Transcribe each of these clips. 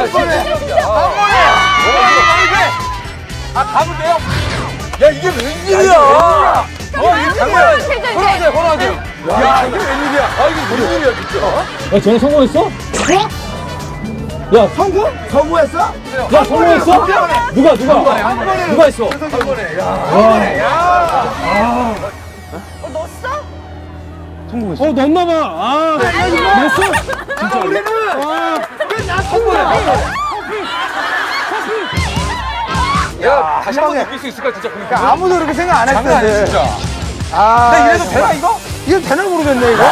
아, 가면 돼요? 야, 이게 웬일이야? 호랑이. 야, 이게 웬일이야? 아, 이게 웬일이야, 진짜? 야, 쟤네 성공했어? 야, 성공했어? 야, 성공했어? 누가? 누가 했어? 한 번에, 야. 넣었어? 성공했어. 넣었나봐. 넣었어? 진짜 우리는 왜 났어? 야, 다시 한 번 느낄 수 있을까, 진짜. 그러니까. 아무도 그렇게 생각 안 했어. 장난 아니야, 진짜. 아, 근데 이래도 되나, 이거? 이거 되나 모르겠네, 이거.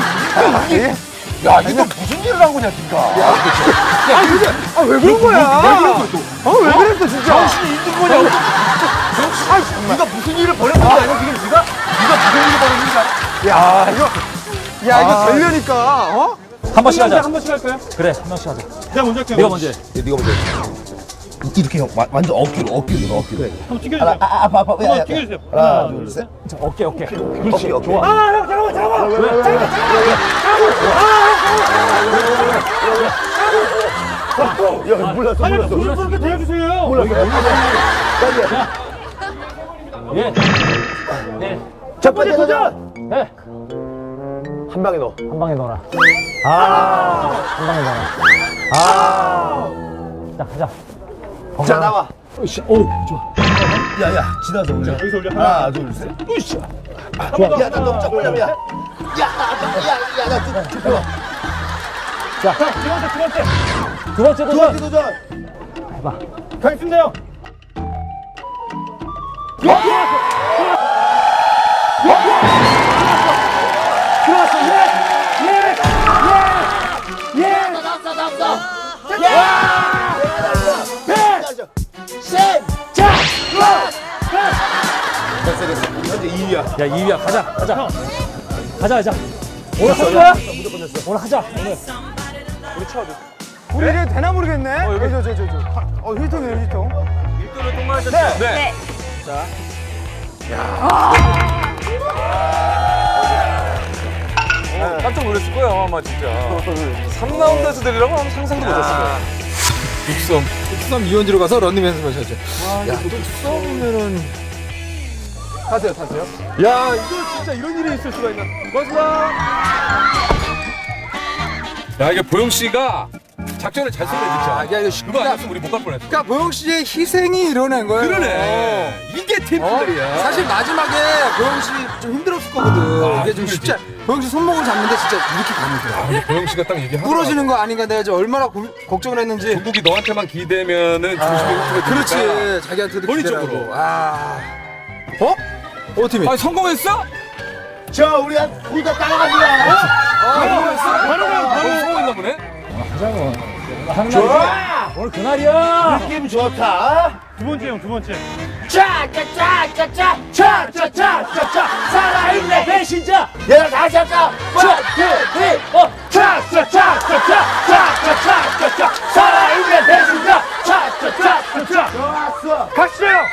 야, 이거 무슨 일을 한 거냐, 진짜. 왜 그런 거야? 왜 그랬어, 진짜? 정신이 있는 거냐고. 네가 무슨 일을 벌였는 거 아니야, 지금 네가? 네가 무슨 일을 벌였는 거야? 야, 이거 되려니까, 한 번씩 하자. 한 번씩 할까요? 그래, 한 번씩 하자. 내가 먼저 할게요. 네가 먼저 해. 네가 먼저 해. 이렇게 형, 완전 어깨로. 한번 튀겨주세요. 아파. 한번 튀겨주세요. 하나, 둘, 셋. 자, 오케이. 그렇지, 좋아. 형, 잠깐만. 야, 몰랐어. 아니, 불을 그렇게 대어주세요. 예. 네. 첫 번째 도전! 네. 한 방에 넣어. 한 방에 넣어라. 한 방에 넣어라. 자, 가자. 자, 나와. 으쌰. 오, 좋아. 야, 지나서 올려. 여기서 올려. 하나, 둘, 셋. 으쌰. 야, 나 너무 쫙 올려, 야. 나 좀 좋아. 자, 두 번째 두 번째 도전. 도전. 해봐. 가겠습니다, 형. 현재 2위야. 야, 2위야. 가자. 오늘 할 거야? 오늘 하자. 우리 이래 되나 모르겠네? 힐통이네, 힐통. 일도를 통과하셨죠? 네. 깜짝 놀랐을 거야, 아마 진짜. 3라운드에서 내리라고 하면 상상도 못했을 거야. 뚝섬 이원지로 가서 런닝 연습하셔야죠. 야, 뚝섬이면은 타세요. 야, 이거 진짜 이런 일이 있을 수가 있나? 고맙습니다. 야, 이게 보영 씨가 작전을 잘 썼네, 진짜. 야, 이거 그거 아니었으면 우리 못 갈 뻔했어. 그러니까 보영 씨의 희생이 이뤄낸 거예요. 그러네. 이게 팀플레이야. 사실 마지막에 보영 씨 좀 힘들었을 거거든. 이게 좀 쉽지 않아. 보영 씨 손목을 잡는데 진짜 이렇게 가는 거야. 보영 씨가 딱 얘기하더라. 부러지는 거 아닌가 내가 지금 얼마나 걱정을 했는지. 중국이 너한테만 기대면은 조심히 흩어져. 그렇지. 자기한테도 본인적으로. 기대라고. 팀이. 아, 성공했어? 우리 다 따라갑니다. 바로 성공했나 보네. 좋아. 오늘 그날이야. 느낌 좋다. 두 번째, 형, 두 번째. 차차차차차차차차차 살아있네 배신자. 얘들아 다시 할까? 차차차차차차차차차차 살아있는 배신자 차차차차차 좋았어. 가시죠, 형.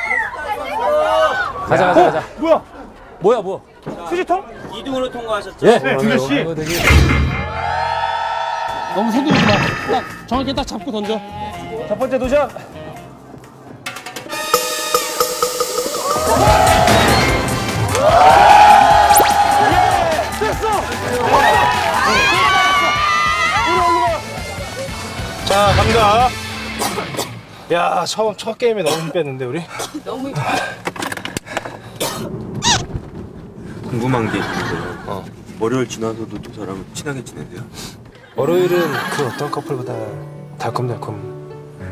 가자. 뭐야? 수지통? 2등으로 통과하셨죠? 예. 준호 씨. 너무 서두르지 마. 딱 정확히 딱 잡고 던져. 첫 번째 도전. 자, 갑니다. 야, 첫 게임에 너무 힘 뺐는데, 우리? 궁금한 게 있는데요. 월요일 지나서도 두 사람 친하게 지낸대요? 월요일은 그 어떤 커플보다 달콤달콤.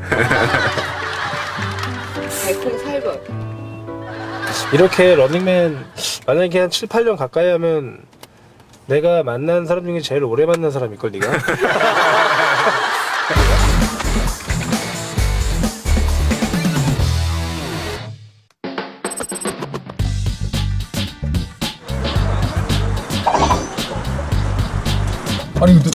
달콤 살벌. 이렇게 런닝맨 만약에 한 7, 8년 가까이 하면 내가 만난 사람 중에 제일 오래 만난 사람일걸, 네가? 아니, 근데